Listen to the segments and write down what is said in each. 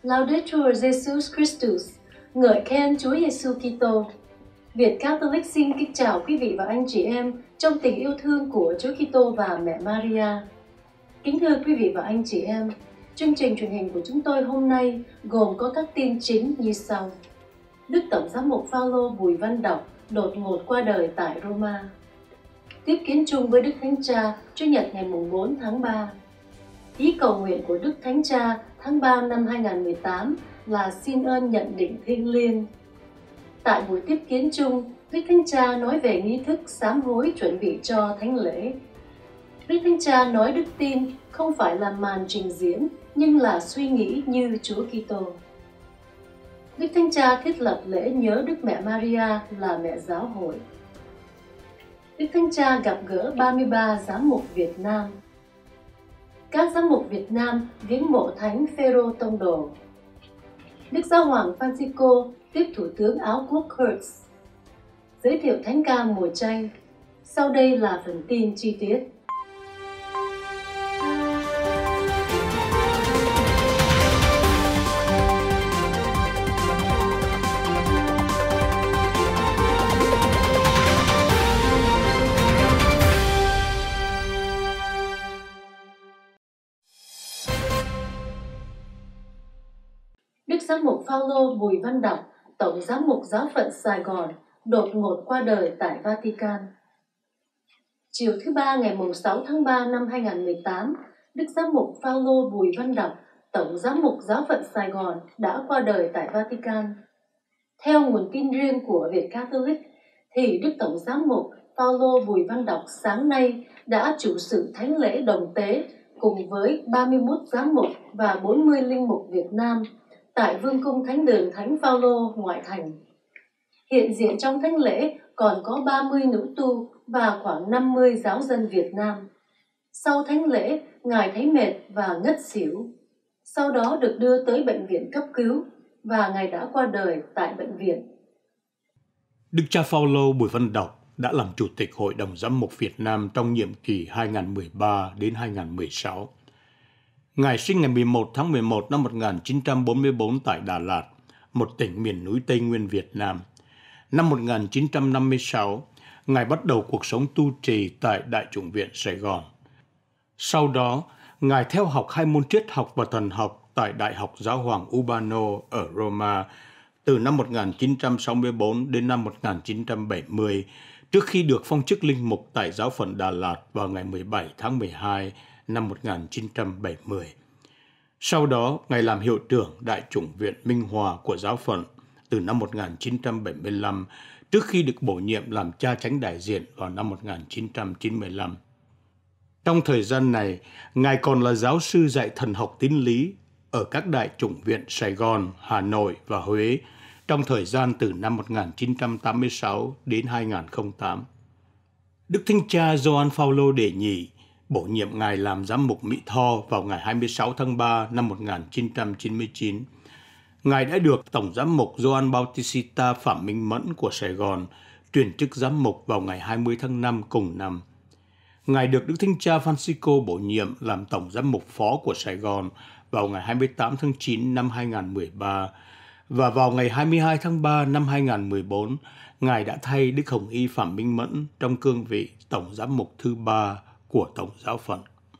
Laudetur Jesus Christus, ngợi khen Chúa Giêsu Kitô. Việt Catholic xin kính chào quý vị và anh chị em trong tình yêu thương của Chúa Kitô và mẹ Maria. Kính thưa quý vị và anh chị em, chương trình truyền hình của chúng tôi hôm nay gồm có các tin chính như sau. Đức Tổng giám mục Phaolô Bùi Văn Đọc đột ngột qua đời tại Roma. Tiếp kiến chung với Đức Thánh Cha Chủ nhật ngày 4 tháng 3. Ý cầu nguyện của Đức Thánh Cha tháng 3 năm 2018 là xin ơn nhận định thiêng liêng. Tại buổi tiếp kiến chung, Đức Thánh Cha nói về nghi thức sám hối chuẩn bị cho thánh lễ. Đức Thánh Cha nói đức tin không phải là màn trình diễn, nhưng là suy nghĩ như Chúa Kitô. Đức Thánh Cha thiết lập lễ nhớ Đức Mẹ Maria là mẹ giáo hội. Đức Thánh Cha gặp gỡ 33 giám mục Việt Nam. Các giám mục Việt Nam viếng mộ Thánh Phêrô Tông Đồ. Đức Giáo hoàng Francisco tiếp Thủ tướng Áo Quốc Kurz. Giới thiệu thánh ca mùa chay. Sau đây là phần tin chi tiết. Đức Giám mục Phaolô Bùi Văn Đọc, Tổng giám mục Giáo phận Sài Gòn, đột ngột qua đời tại Vatican. Chiều thứ Ba ngày 6 tháng 3 năm 2018, Đức Giám mục Phaolô Bùi Văn Đọc, Tổng giám mục Giáo phận Sài Gòn đã qua đời tại Vatican. Theo nguồn tin riêng của Việt Catholic, thì Đức Tổng giám mục Phaolô Bùi Văn Đọc sáng nay đã chủ sự thánh lễ đồng tế cùng với 31 giám mục và 40 linh mục Việt Nam tại Vương cung Thánh đường Thánh Phaolô ngoại thành. Hiện diện trong thánh lễ còn có 30 nữ tu và khoảng 50 giáo dân Việt Nam. Sau thánh lễ, Ngài thấy mệt và ngất xỉu. Sau đó được đưa tới bệnh viện cấp cứu và Ngài đã qua đời tại bệnh viện. Đức cha Phaolô Bùi Văn Đọc đã làm Chủ tịch Hội đồng Giám mục Việt Nam trong nhiệm kỳ 2013 đến 2016. Ngài sinh ngày 11 tháng 11 năm 1944 tại Đà Lạt, một tỉnh miền núi Tây Nguyên Việt Nam. Năm 1956, Ngài bắt đầu cuộc sống tu trì tại Đại chủng viện Sài Gòn. Sau đó, Ngài theo học 2 môn triết học và thần học tại Đại học Giáo hoàng Urbano ở Roma từ năm 1964 đến năm 1970, trước khi được phong chức linh mục tại Giáo phận Đà Lạt vào ngày 17 tháng 12 năm 1970. Sau đó, Ngài làm hiệu trưởng Đại chủng viện Minh Hòa của Giáo phận từ năm 1975, trước khi được bổ nhiệm làm cha chánh đại diện vào năm 1995. Trong thời gian này, Ngài còn là giáo sư dạy thần học tín lý ở các đại chủng viện Sài Gòn, Hà Nội và Huế trong thời gian từ năm 1986 đến 2008. Đức Thánh Cha Gioan Phaolô Đệ Nhị bổ nhiệm Ngài làm giám mục Mỹ Tho vào ngày 26 tháng 3 năm 1999. Ngài đã được Tổng giám mục Gioan Bautista Phạm Minh Mẫn của Sài Gòn truyền chức giám mục vào ngày 20 tháng 5 cùng năm. Ngài được Đức Thánh Cha Francisco bổ nhiệm làm Tổng giám mục phó của Sài Gòn vào ngày 28 tháng 9 năm 2013 và vào ngày 22 tháng 3 năm 2014, Ngài đã thay Đức Hồng Y Phạm Minh Mẫn trong cương vị Tổng giám mục thứ 3 của Tổng giáo phận.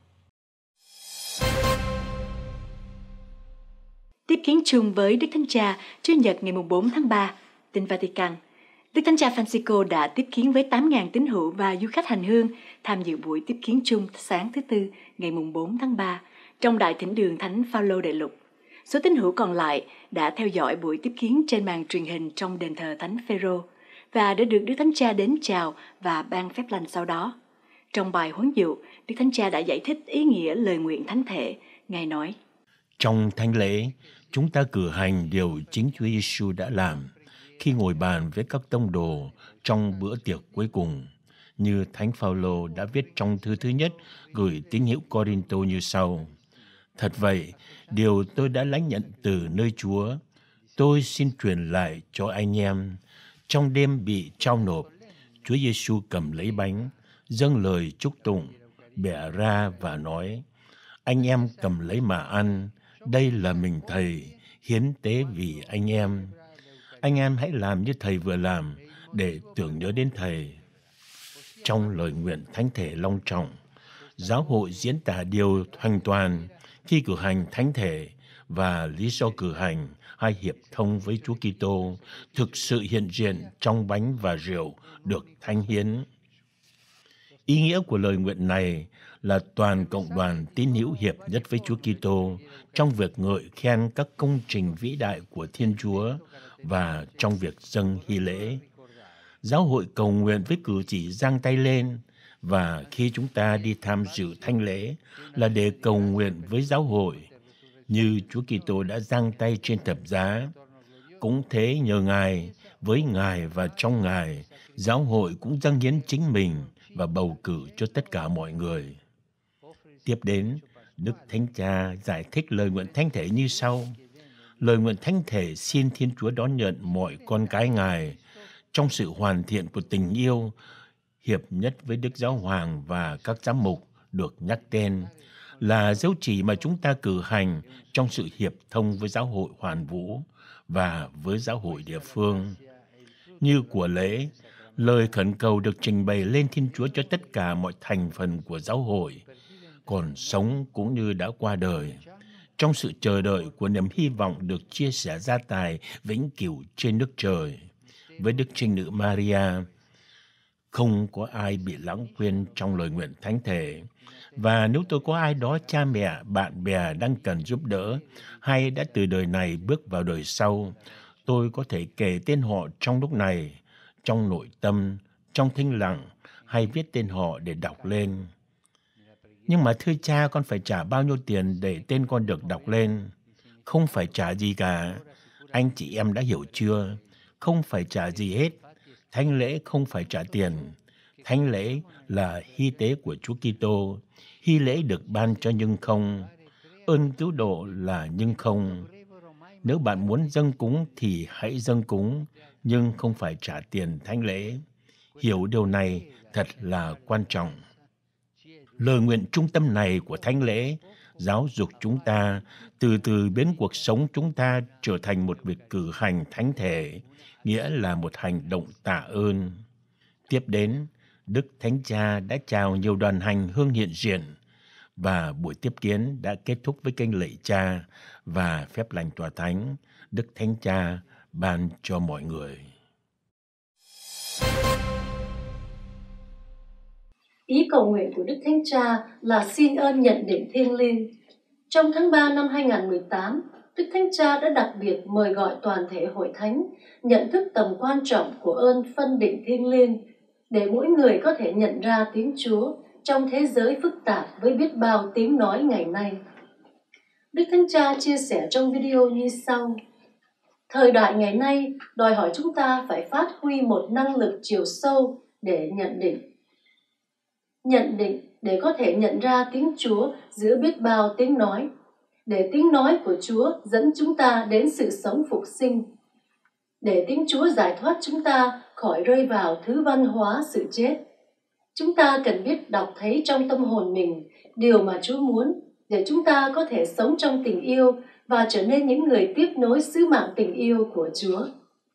Tiếp kiến chung với Đức Thánh Cha Chủ nhật ngày 4 tháng 3, tin Vatican. Đức Thánh Cha Francisco đã tiếp kiến với 8.000 tín hữu và du khách hành hương tham dự buổi tiếp kiến chung sáng thứ Tư ngày 4 tháng 3 trong Đại thỉnh đường Thánh Phaolô Đại Lục. Số tín hữu còn lại đã theo dõi buổi tiếp kiến trên màn truyền hình trong đền thờ Thánh Phêrô và đã được Đức Thánh Cha đến chào và ban phép lành sau đó. Trong bài huấn dụ, Đức Thánh Cha đã giải thích ý nghĩa lời nguyện thánh thể. Ngài nói: Trong thánh lễ, chúng ta cử hành điều chính Chúa Giêsu đã làm khi ngồi bàn với các tông đồ trong bữa tiệc cuối cùng, như Thánh Phaolô đã viết trong thư thứ nhất gửi tín hữu Cô-rinh-tô như sau: Thật vậy, điều tôi đã lãnh nhận từ nơi Chúa, tôi xin truyền lại cho anh em. Trong đêm bị trao nộp, Chúa Giêsu cầm lấy bánh, dâng lời chúc tụng, bẻ ra và nói: Anh em cầm lấy mà ăn, đây là mình Thầy, hiến tế vì anh em. Anh em hãy làm như Thầy vừa làm để tưởng nhớ đến Thầy. Trong lời nguyện thánh thể long trọng, giáo hội diễn tả điều hoàn toàn khi cử hành thánh thể và lý do cử hành hay hiệp thông với Chúa Kitô thực sự hiện diện trong bánh và rượu được thánh hiến. Ý nghĩa của lời nguyện này là toàn cộng đoàn tín hữu hiệp nhất với Chúa Kitô trong việc ngợi khen các công trình vĩ đại của Thiên Chúa và trong việc dâng hy lễ. Giáo hội cầu nguyện với cử chỉ giang tay lên, và khi chúng ta đi tham dự thánh lễ là để cầu nguyện với giáo hội, như Chúa Kitô đã giang tay trên thập giá. Cũng thế, nhờ Ngài, với Ngài và trong Ngài, giáo hội cũng dâng hiến chính mình và bầu cử cho tất cả mọi người. Tiếp đến, Đức Thánh Cha giải thích lời nguyện thánh thể như sau. Lời nguyện thánh thể xin Thiên Chúa đón nhận mọi con cái Ngài trong sự hoàn thiện của tình yêu, hiệp nhất với Đức Giáo Hoàng và các giám mục được nhắc tên, là dấu chỉ mà chúng ta cử hành trong sự hiệp thông với giáo hội hoàn vũ và với giáo hội địa phương. Như của lễ, lời khẩn cầu được trình bày lên Thiên Chúa cho tất cả mọi thành phần của giáo hội, còn sống cũng như đã qua đời, trong sự chờ đợi của niềm hy vọng được chia sẻ gia tài vĩnh cửu trên nước trời. Với Đức Trinh Nữ Maria, không có ai bị lãng quên trong lời nguyện thánh thể. Và nếu tôi có ai đó, cha mẹ, bạn bè đang cần giúp đỡ, hay đã từ đời này bước vào đời sau, tôi có thể kể tên họ trong lúc này, trong nội tâm, trong thinh lặng, hay viết tên họ để đọc lên. Nhưng mà thưa cha, con phải trả bao nhiêu tiền để tên con được đọc lên? Không phải trả gì cả. Anh chị em đã hiểu chưa? Không phải trả gì hết. Thánh lễ không phải trả tiền. Thánh lễ là hy tế của Chúa Kitô. Hy lễ được ban cho nhưng không. Ơn cứu độ là nhưng không. Nếu bạn muốn dâng cúng thì hãy dâng cúng, nhưng không phải trả tiền thánh lễ. Hiểu điều này thật là quan trọng. Lời nguyện trung tâm này của thánh lễ giáo dục chúng ta từ từ biến cuộc sống chúng ta trở thành một việc cử hành thánh thể, nghĩa là một hành động tạ ơn. Tiếp đến, Đức Thánh Cha đã chào nhiều đoàn hành hương hiện diện, và buổi tiếp kiến đã kết thúc với kênh lạy Cha và phép lành tòa thánh Đức Thánh Cha ban cho mọi người. Ý cầu nguyện của Đức Thánh Cha là xin ơn nhận định thiêng liêng. Trong tháng 3 năm 2018, Đức Thánh Cha đã đặc biệt mời gọi toàn thể hội thánh nhận thức tầm quan trọng của ơn phân định thiêng liêng, để mỗi người có thể nhận ra tiếng Chúa trong thế giới phức tạp với biết bao tiếng nói ngày nay. Đức Thánh Cha chia sẻ trong video như sau. Thời đại ngày nay đòi hỏi chúng ta phải phát huy một năng lực chiều sâu để nhận định để có thể nhận ra tiếng Chúa giữa biết bao tiếng nói, để tiếng nói của Chúa dẫn chúng ta đến sự sống phục sinh, để tiếng Chúa giải thoát chúng ta khỏi rơi vào thứ văn hóa sự chết. Chúng ta cần biết đọc thấy trong tâm hồn mình điều mà Chúa muốn, để chúng ta có thể sống trong tình yêu và trở nên những người tiếp nối sứ mạng tình yêu của Chúa.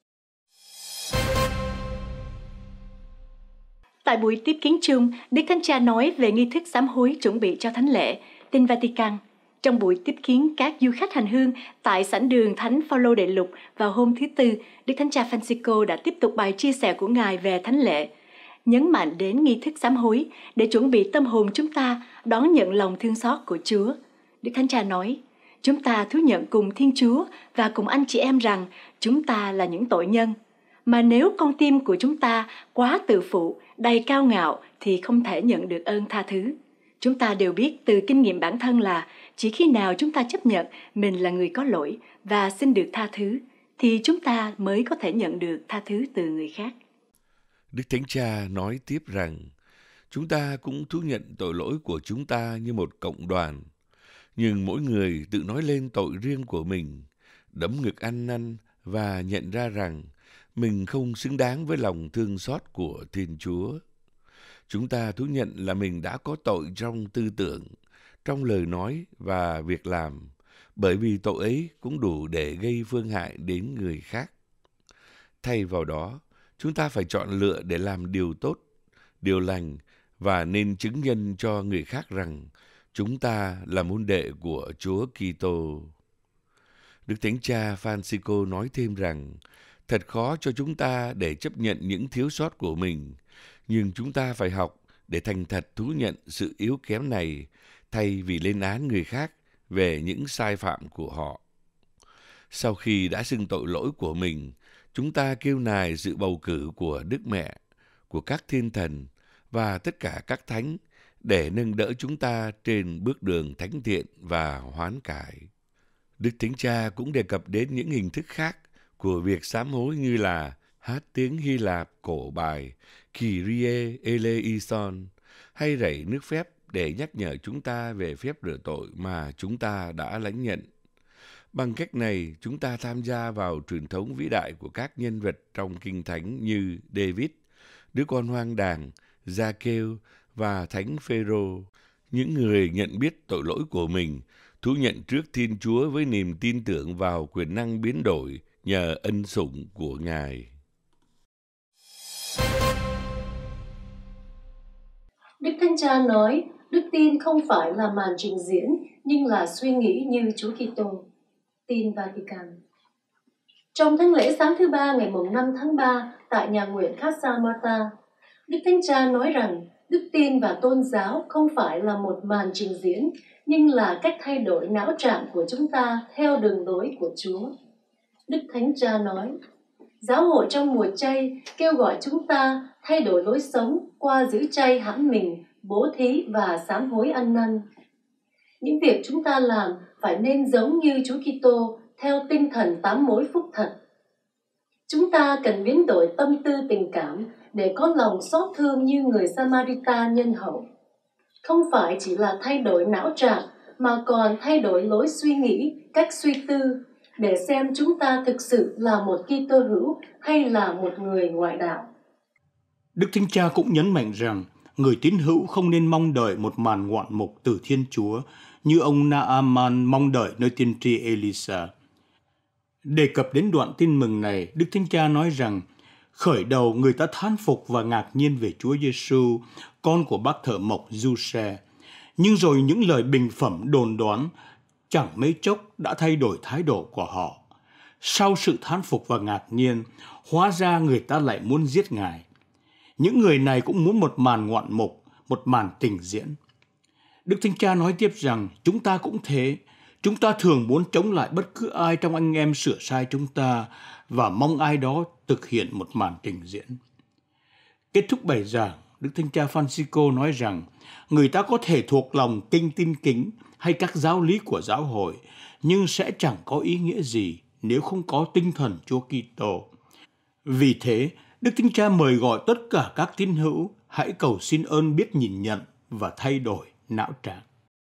Tại buổi tiếp kiến chung, Đức Thánh Cha nói về nghi thức sám hối chuẩn bị cho thánh lễ, Tin Vatican. Trong buổi tiếp kiến các du khách hành hương tại sảnh đường Thánh Phaolô Đệ Lục vào hôm thứ Tư, Đức Thánh Cha Francisco đã tiếp tục bài chia sẻ của Ngài về thánh lễ, nhấn mạnh đến nghi thức sám hối để chuẩn bị tâm hồn chúng ta đón nhận lòng thương xót của Chúa. Đức Thánh Cha nói, chúng ta thú nhận cùng Thiên Chúa và cùng anh chị em rằng chúng ta là những tội nhân. Mà nếu con tim của chúng ta quá tự phụ, đầy cao ngạo thì không thể nhận được ơn tha thứ. Chúng ta đều biết từ kinh nghiệm bản thân là chỉ khi nào chúng ta chấp nhận mình là người có lỗi và xin được tha thứ, thì chúng ta mới có thể nhận được tha thứ từ người khác. Đức Thánh Cha nói tiếp rằng, chúng ta cũng thú nhận tội lỗi của chúng ta như một cộng đoàn, nhưng mỗi người tự nói lên tội riêng của mình, đấm ngực ăn năn và nhận ra rằng mình không xứng đáng với lòng thương xót của Thiên Chúa. Chúng ta thú nhận là mình đã có tội trong tư tưởng, trong lời nói và việc làm, bởi vì tội ấy cũng đủ để gây phương hại đến người khác. Thay vào đó, chúng ta phải chọn lựa để làm điều tốt, điều lành và nên chứng nhân cho người khác rằng chúng ta là môn đệ của Chúa Kitô. Đức Thánh Cha Francisco nói thêm rằng, thật khó cho chúng ta để chấp nhận những thiếu sót của mình, nhưng chúng ta phải học để thành thật thú nhận sự yếu kém này thay vì lên án người khác về những sai phạm của họ. Sau khi đã xưng tội lỗi của mình, chúng ta kêu nài sự bầu cử của Đức Mẹ, của các thiên thần và tất cả các thánh để nâng đỡ chúng ta trên bước đường thánh thiện và hoán cải. Đức Thánh Cha cũng đề cập đến những hình thức khác của việc sám hối như là hát tiếng Hy Lạp cổ bài Kyrie eleison hay rảy nước phép để nhắc nhở chúng ta về phép rửa tội mà chúng ta đã lãnh nhận. Bằng cách này, chúng ta tham gia vào truyền thống vĩ đại của các nhân vật trong Kinh Thánh như David, đứa con hoang đàng, Gia-kêu và Thánh Phêrô, những người nhận biết tội lỗi của mình, thú nhận trước Thiên Chúa với niềm tin tưởng vào quyền năng biến đổi nhờ ân sủng của Ngài. Đức Thánh Cha nói, đức tin không phải là màn trình diễn, nhưng là suy nghĩ như Chúa Kitô. Tin Vatican. Trong thánh lễ sáng thứ ba ngày 5 tháng 3 tại nhà nguyện Casa Marta, Đức Thánh Cha nói rằng đức tin và tôn giáo không phải là một màn trình diễn, nhưng là cách thay đổi não trạng của chúng ta theo đường lối của Chúa. Đức Thánh Cha nói, giáo hội trong mùa chay kêu gọi chúng ta thay đổi lối sống qua giữ chay hãm mình, bố thí và sám hối ăn năn. Những việc chúng ta làm phải nên giống như Chúa Kitô theo tinh thần 8 mối phúc thật. Chúng ta cần biến đổi tâm tư tình cảm để có lòng xót thương như người Samaritan nhân hậu. Không phải chỉ là thay đổi não trạng mà còn thay đổi lối suy nghĩ, cách suy tư để xem chúng ta thực sự là một Kitô hữu hay là một người ngoại đạo. Đức Thánh Cha cũng nhấn mạnh rằng người tín hữu không nên mong đợi một màn ngoạn mục từ Thiên Chúa như ông Naaman mong đợi nơi tiên tri Elisa. Đề cập đến đoạn tin mừng này, Đức Thánh Cha nói rằng khởi đầu người ta thán phục và ngạc nhiên về Chúa Giêsu, con của bác thợ mộc Giuse. Nhưng rồi những lời bình phẩm đồn đoán chẳng mấy chốc đã thay đổi thái độ của họ. Sau sự thán phục và ngạc nhiên, hóa ra người ta lại muốn giết Ngài. Những người này cũng muốn một màn ngoạn mục, một màn trình diễn. Đức Thánh Cha nói tiếp rằng chúng ta cũng thế. Chúng ta thường muốn chống lại bất cứ ai trong anh em sửa sai chúng ta và mong ai đó thực hiện một màn trình diễn. Kết thúc bài giảng, Đức Thánh Cha Francisco nói rằng người ta có thể thuộc lòng kinh tin kính hay các giáo lý của giáo hội, nhưng sẽ chẳng có ý nghĩa gì nếu không có tinh thần Chúa Kitô. Vì thế, Đức Thánh Cha mời gọi tất cả các tín hữu hãy cầu xin ơn biết nhìn nhận và thay đổi não trạng.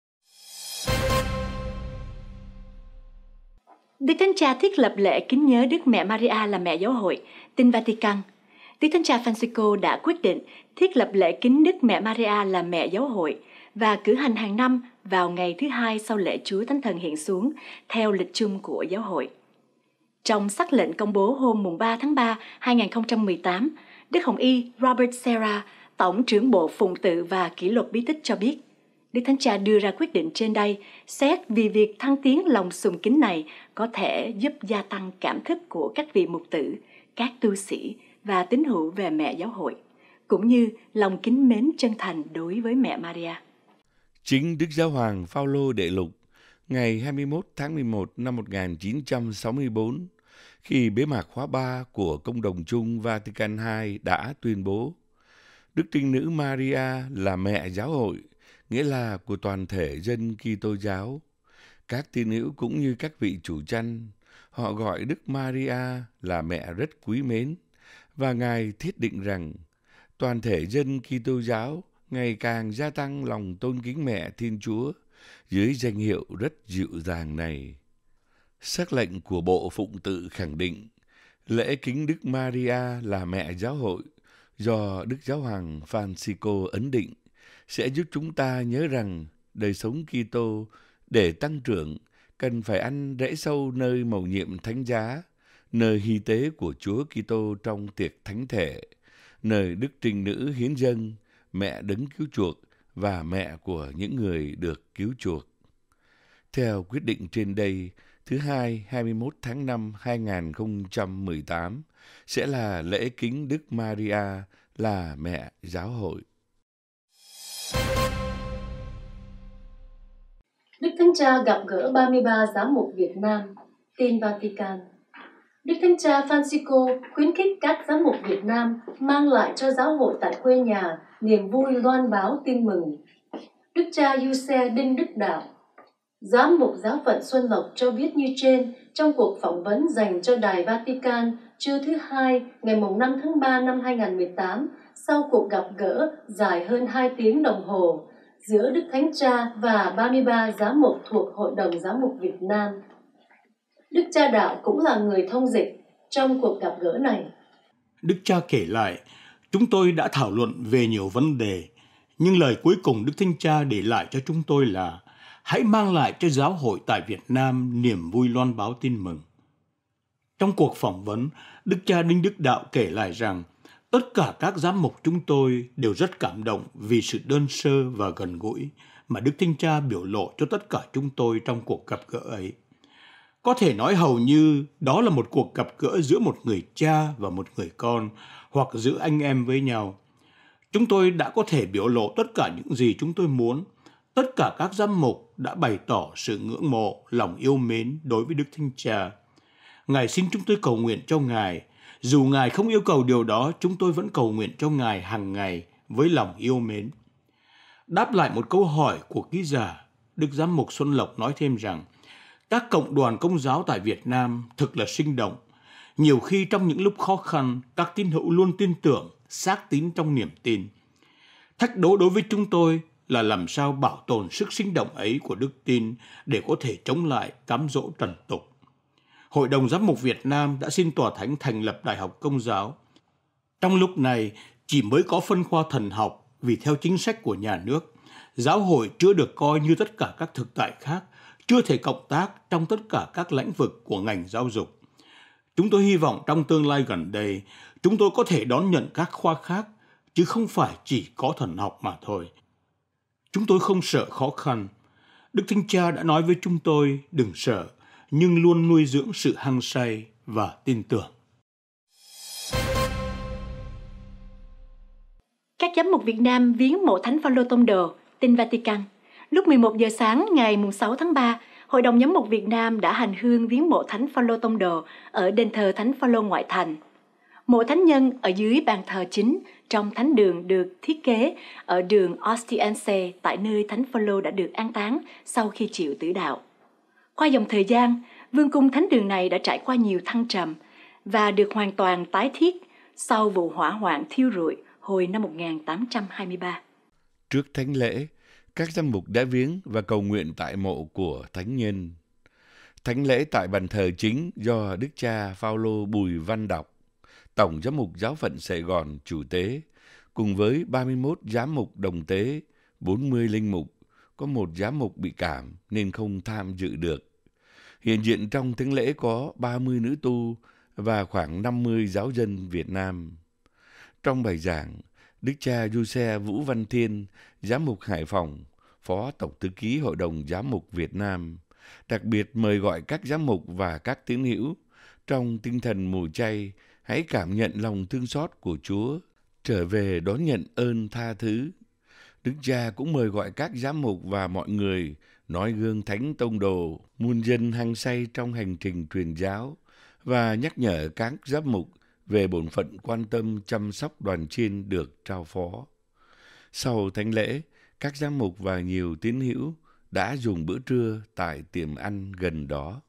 Đức Thánh Cha thiết lập lễ kính nhớ Đức Mẹ Maria là Mẹ Giáo hội. Tin Vatican. Đức Thánh Cha Francisco đã quyết định thiết lập lễ kính Đức Mẹ Maria là Mẹ Giáo hội và cử hành hàng năm vào ngày thứ hai sau lễ Chúa Thánh Thần hiện xuống theo lịch chung của Giáo hội. Trong sắc lệnh công bố hôm 3 tháng 3, 2018, Đức Hồng Y Robert Serra, Tổng trưởng Bộ Phụng tự và Kỷ luật bí tích cho biết, Đức Thánh Cha đưa ra quyết định trên đây xét vì việc thăng tiến lòng sùng kính này có thể giúp gia tăng cảm thức của các vị mục tử, các tu sĩ và tín hữu về Mẹ Giáo hội, cũng như lòng kính mến chân thành đối với Mẹ Maria. Chính Đức Giáo hoàng Phaolô Đệ Lục, ngày 21 tháng 11 năm 1964, khi bế mạc khóa 3 của Công đồng chung Vatican II đã tuyên bố Đức Trinh Nữ Maria là Mẹ Giáo hội, nghĩa là của toàn thể dân Kitô giáo. Các tín hữu cũng như các vị chủ chăn, họ gọi Đức Maria là mẹ rất quý mến, và Ngài thiết định rằng toàn thể dân Kitô giáo ngày càng gia tăng lòng tôn kính Mẹ Thiên Chúa dưới danh hiệu rất dịu dàng này. Sắc lệnh của Bộ Phụng tự khẳng định lễ kính Đức Maria là Mẹ Giáo hội do Đức Giáo hoàng Francisco ấn định sẽ giúp chúng ta nhớ rằng đời sống Kitô để tăng trưởng cần phải ăn rễ sâu nơi mầu nhiệm thánh giá, nơi hy tế của Chúa Kitô trong tiệc thánh thể, nơi Đức Trinh Nữ hiến dâng, mẹ đấng cứu chuộc và mẹ của những người được cứu chuộc. Theo quyết định trên đây, thứ Hai 21 tháng 5 2018 sẽ là lễ kính Đức Maria là mẹ giáo hội. Đức Thánh Cha gặp gỡ 33 giám mục Việt Nam. Tin Vatican. Đức Thánh Cha Francisco khuyến khích các giám mục Việt Nam mang lại cho giáo hội tại quê nhà niềm vui loan báo tin mừng. Đức cha Giuse Đinh Đức Đạo, giám mục giáo phận Xuân Lộc cho biết như trên trong cuộc phỏng vấn dành cho Đài Vatican trưa thứ Hai ngày 5 tháng 3 năm 2018 sau cuộc gặp gỡ dài hơn 2 tiếng đồng hồ giữa Đức Thánh Cha và 33 giám mục thuộc Hội đồng Giám mục Việt Nam. Đức cha Đạo cũng là người thông dịch trong cuộc gặp gỡ này. Đức cha kể lại, chúng tôi đã thảo luận về nhiều vấn đề, nhưng lời cuối cùng Đức Thánh Cha để lại cho chúng tôi là hãy mang lại cho giáo hội tại Việt Nam niềm vui loan báo tin mừng. Trong cuộc phỏng vấn, Đức cha Đinh Đức Đạo kể lại rằng tất cả các giám mục chúng tôi đều rất cảm động vì sự đơn sơ và gần gũi mà Đức Thánh Cha biểu lộ cho tất cả chúng tôi trong cuộc gặp gỡ ấy. Có thể nói hầu như đó là một cuộc gặp gỡ giữa một người cha và một người con, hoặc giữa anh em với nhau. Chúng tôi đã có thể biểu lộ tất cả những gì chúng tôi muốn. Tất cả các giám mục đã bày tỏ sự ngưỡng mộ, lòng yêu mến đối với Đức Thánh Cha. Ngài xin chúng tôi cầu nguyện cho Ngài. Dù Ngài không yêu cầu điều đó, chúng tôi vẫn cầu nguyện cho Ngài hàng ngày với lòng yêu mến. Đáp lại một câu hỏi của ký giả, Đức Giám mục Xuân Lộc nói thêm rằng các cộng đoàn Công giáo tại Việt Nam thực là sinh động. Nhiều khi trong những lúc khó khăn, các tín hữu luôn tin tưởng, xác tín trong niềm tin. Thách đố đối với chúng tôi là làm sao bảo tồn sức sinh động ấy của đức tin để có thể chống lại cám dỗ trần tục. Hội đồng Giám mục Việt Nam đã xin Tòa Thánh thành lập Đại học Công giáo. Trong lúc này, chỉ mới có phân khoa thần học vì theo chính sách của nhà nước, giáo hội chưa được coi như tất cả các thực tại khác, chưa thể cộng tác trong tất cả các lĩnh vực của ngành giáo dục. Chúng tôi hy vọng trong tương lai gần đây, chúng tôi có thể đón nhận các khoa khác, chứ không phải chỉ có thần học mà thôi. Chúng tôi không sợ khó khăn. Đức Thánh Cha đã nói với chúng tôi đừng sợ, nhưng luôn nuôi dưỡng sự hăng say và tin tưởng. Các giám mục Việt Nam viếng mộ Thánh Phaolô Tông Đồ. Tin Vatican. Lúc 11 giờ sáng ngày 6 tháng 3, Hội đồng Giám mục Việt Nam đã hành hương viếng mộ Thánh Phaolô Tông Đồ ở đền thờ Thánh Phaolô ngoại thành. Mộ thánh nhân ở dưới bàn thờ chính trong thánh đường được thiết kế ở đường Ostiense tại nơi Thánh Phaolô đã được an táng sau khi chịu tử đạo. Qua dòng thời gian, vương cung thánh đường này đã trải qua nhiều thăng trầm và được hoàn toàn tái thiết sau vụ hỏa hoạn thiêu rụi hồi năm 1823. Trước thánh lễ, các giám mục đã viếng và cầu nguyện tại mộ của thánh nhân. Thánh lễ tại bàn thờ chính do Đức cha Phaolô Bùi Văn Đọc, Tổng giám mục giáo phận Sài Gòn chủ tế, cùng với 31 giám mục đồng tế, 40 linh mục, có một giám mục bị cảm nên không tham dự được. Hiện diện trong thánh lễ có 30 nữ tu và khoảng 50 giáo dân Việt Nam. Trong bài giảng, Đức cha Giuse Vũ Văn Thiên, giám mục Hải Phòng, Phó Tổng thư ký Hội đồng Giám mục Việt Nam, đặc biệt mời gọi các giám mục và các tín hữu trong tinh thần mùa chay hãy cảm nhận lòng thương xót của Chúa, trở về đón nhận ơn tha thứ. Đức cha cũng mời gọi các giám mục và mọi người nói gương Thánh Tông Đồ, muôn dân hăng say trong hành trình truyền giáo và nhắc nhở các giám mục về bổn phận quan tâm chăm sóc đoàn chiên được trao phó. Sau thánh lễ, các giám mục và nhiều tín hữu đã dùng bữa trưa tại tiệm ăn gần đó.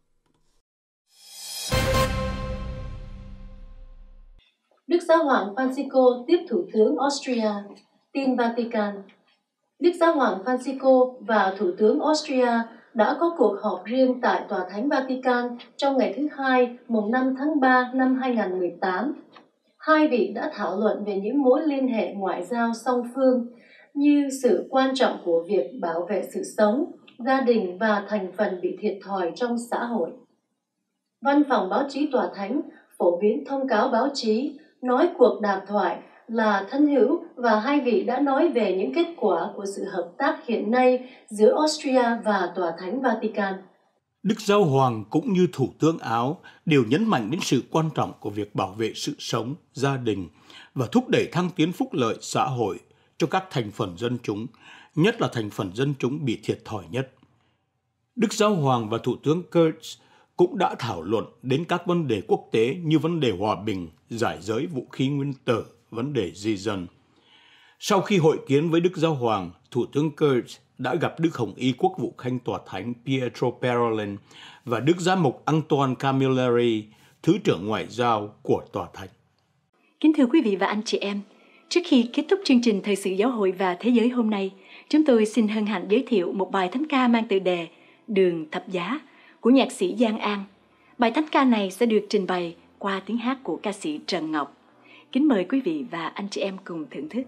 Đức Giáo hoàng Francisco tiếp Thủ tướng Austria. Tin Vatican. Đức Giáo hoàng Francisco và Thủ tướng Austria đã có cuộc họp riêng tại Tòa Thánh Vatican trong ngày thứ Hai, mùng 5 tháng 3 năm 2018. Hai vị đã thảo luận về những mối liên hệ ngoại giao song phương như sự quan trọng của việc bảo vệ sự sống gia đình và thành phần bị thiệt thòi trong xã hội. Văn phòng báo chí Tòa Thánh phổ biến thông cáo báo chí nói cuộc đàm thoại là thân hữu và hai vị đã nói về những kết quả của sự hợp tác hiện nay giữa Austria và Tòa Thánh Vatican. Đức Giáo Hoàng cũng như Thủ tướng Áo đều nhấn mạnh đến sự quan trọng của việc bảo vệ sự sống, gia đình và thúc đẩy thăng tiến phúc lợi xã hội cho các thành phần dân chúng, nhất là thành phần dân chúng bị thiệt thòi nhất. Đức Giáo Hoàng và Thủ tướng Kurz cũng đã thảo luận đến các vấn đề quốc tế như vấn đề hòa bình, giải giới vũ khí nguyên tử, vấn đề di dân. Sau khi hội kiến với Đức Giáo Hoàng, Thủ tướng Kurz đã gặp Đức Hồng Y Quốc vụ Khanh Tòa Thánh Pietro Parolin và Đức Giám mục Antoine Camilleri, Thứ trưởng Ngoại giao của Tòa Thánh. Kính thưa quý vị và anh chị em, trước khi kết thúc chương trình Thời sự Giáo hội và Thế giới hôm nay, chúng tôi xin hân hạnh giới thiệu một bài thánh ca mang tựa đề Đường Thập Giá của nhạc sĩ Giang An. Bài thánh ca này sẽ được trình bày qua tiếng hát của ca sĩ Trần Ngọc. Kính mời quý vị và anh chị em cùng thưởng thức.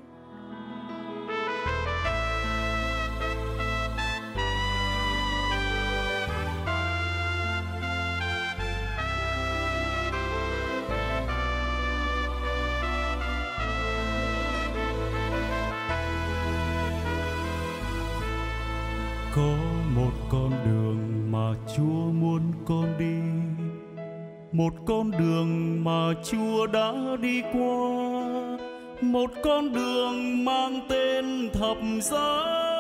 Có một con đường mà Chúa muốn con đi, một con đường mà Chúa đã đi qua, một con đường mang tên thập giá.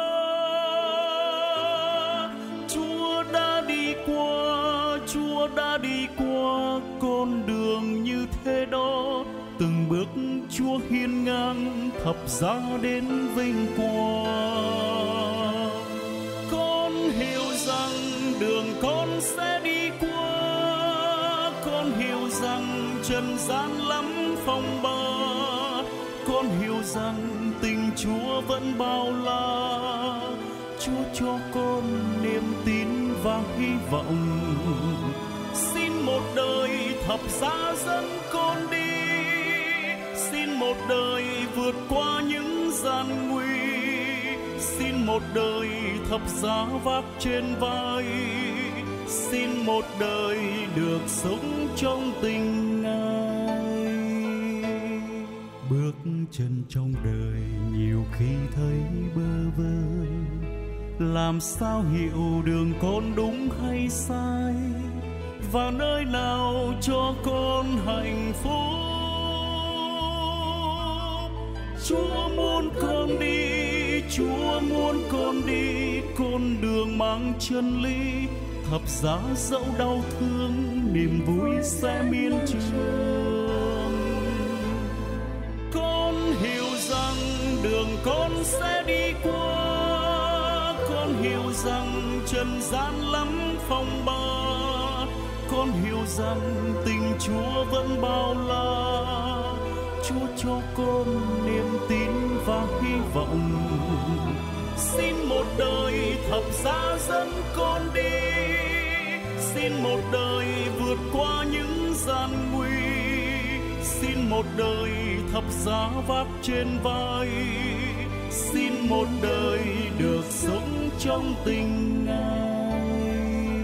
Chúa đã đi qua, Chúa đã đi qua con đường như thế đó, từng bước Chúa hiên ngang thập giá đến vinh quang. Con hiểu rằng đường con sẽ đi qua, con hiểu rằng trần gian lắm phong ba, con hiểu rằng tình Chúa vẫn bao la. Chúa cho con niềm tin và hy vọng, xin một đời thập giá dẫn con đi, xin một đời vượt qua những gian nguy, xin một đời thập giá vác trên vai, xin một đời được sống trong tình Ngài. Bước chân trong đời nhiều khi thấy bơ vơ, làm sao hiểu đường con đúng hay sai, và nơi nào cho con hạnh phúc. Chúa muốn con đi, Chúa muốn con đi con đường mang chân lý, thập giá dẫu đau thương niềm vui sẽ miên trường. Con hiểu rằng đường con sẽ đi qua, con hiểu rằng trần gian lắm phong ba, con hiểu rằng tình Chúa vẫn bao la. Chúa cho con niềm tin và hy vọng, xin một đời thập giá dẫn con đi, xin một đời vượt qua những gian nguy, xin một đời thập giá vác trên vai, xin một đời được sống trong tình Ngài.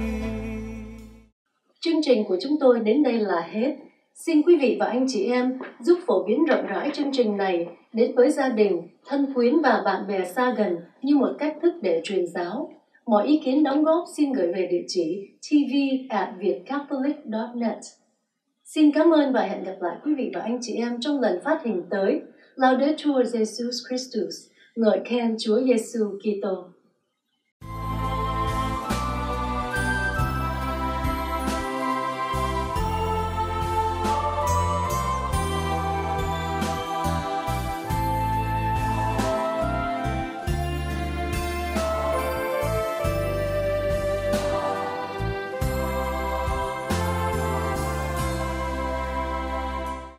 Chương trình của chúng tôi đến đây là hết. Xin quý vị và anh chị em giúp phổ biến rộng rãi chương trình này đến với gia đình, thân quyến và bạn bè xa gần như một cách thức để truyền giáo. Mọi ý kiến đóng góp xin gửi về địa chỉ tv@vietcatholic.net. Xin cảm ơn và hẹn gặp lại quý vị và anh chị em trong lần phát hình tới. Laudetur Jesus Christus, ngợi khen Chúa Giêsu Kitô.